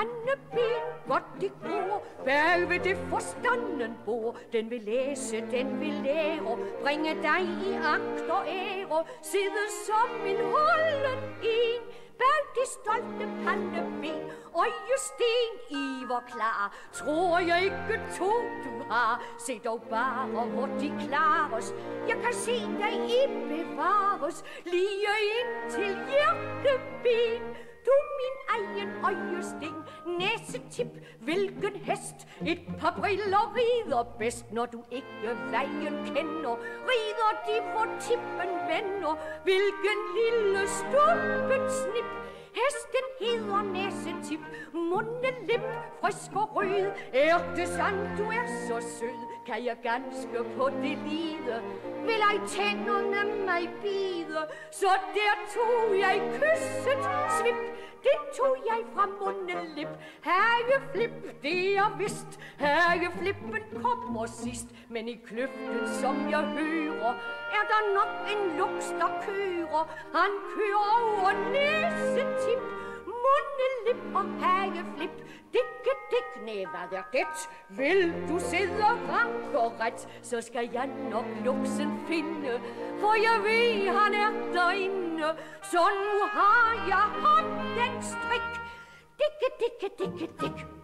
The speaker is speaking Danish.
pandeben, godt det går. Bag ved det forstanden bor. Den vil læse, den vil lære, bringe dig i agt og ære, sidde som en holden en. Bag de stolte pandeben, øjesten i hvor klar. Tror jeg ikke to du har, se dog bare hvor de klares. Jeg kan se dig i bevares, lige ind til hjerteben. Du min egen øjesten, næsetip, hvilken hest. Et par briller rider bedst, når du ikke vejen kender. Rider de, hvor tippen vender, hvilken lille stumpet snip. Hesten hedder næsetip, mundelip, frisk og rød. Er det sandt, du er så sød, kan jeg ganske på det lide. Vil ej tænderne mig bide, så der tog jeg kysset svip. Det tog jeg fra mundelip. Hageflip, det er vist. Hageflippen kommer sidst, men i kløften, som jeg hører, er der nok en luks, der kører. Han kører over næsetip, mundelip og hageflip. Dikke, dik, næ, hvad er det? Vil du sidde rank og ret, så skal jeg nok luksen finde, for jeg ved, han er derinde. Så nu har jeg håndens strik. Dikke, dikke, dikke, dik.